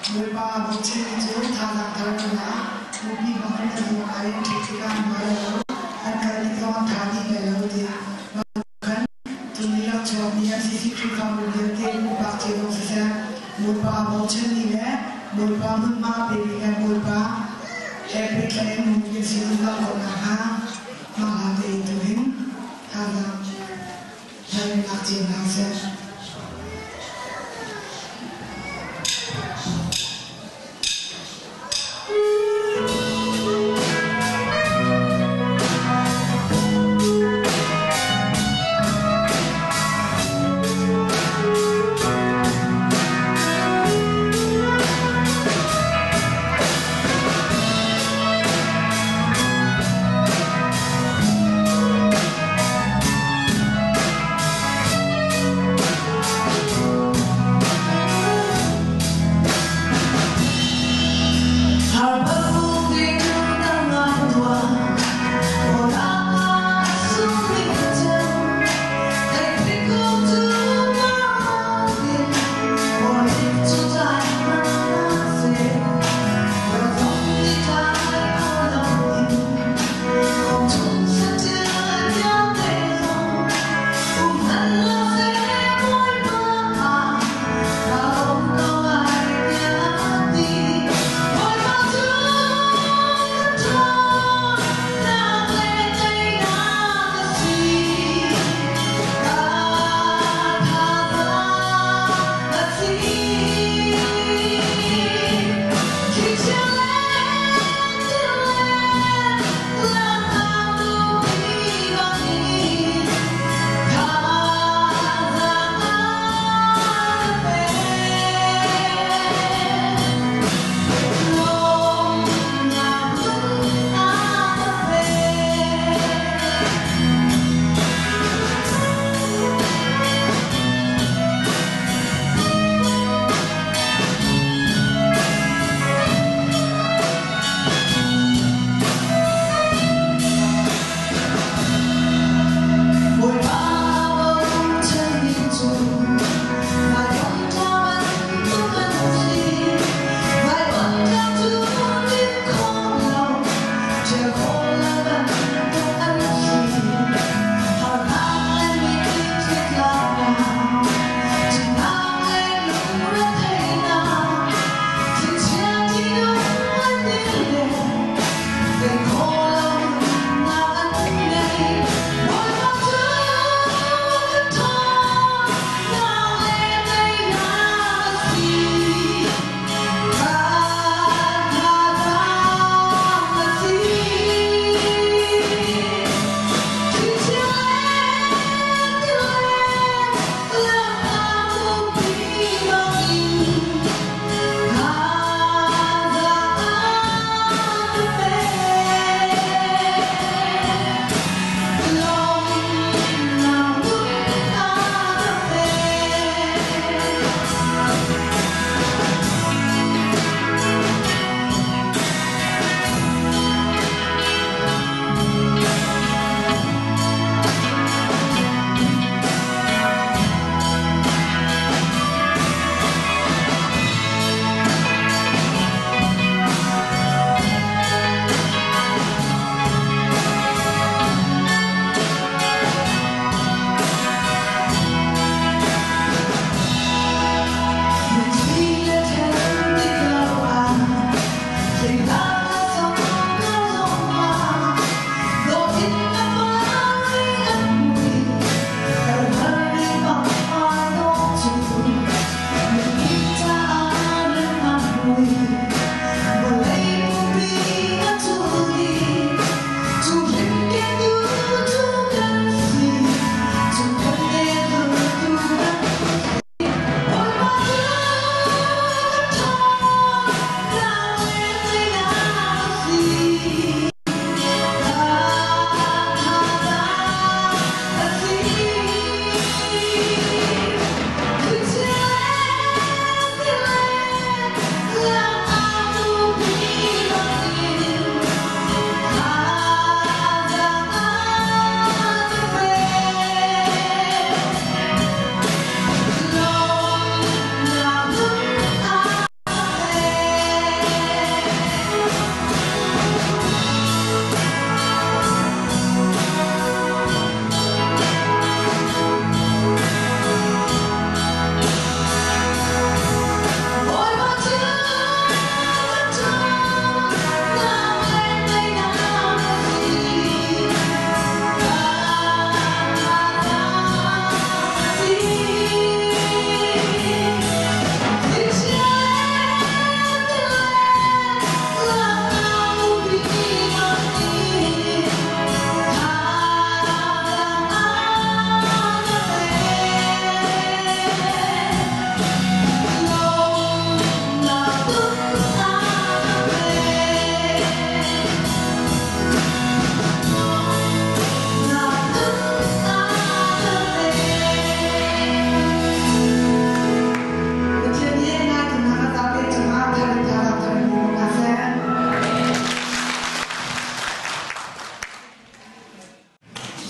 người ba một trên chỗ thà là thà là một đi vào cái này một cái thì cái mà là anh cái đi theo thà đi cái là thì mà khăn thì mình làm cho mình sẽ thích cái phong độ điều thế một bác chế độ sẽ một ba một trên đi nè một ba mình mà bị cái một ba em cái một cái gì đó còn là ha mà là để tụi mình thà là thầy làm chuyện nào sẽ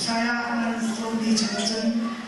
saya sobi chajun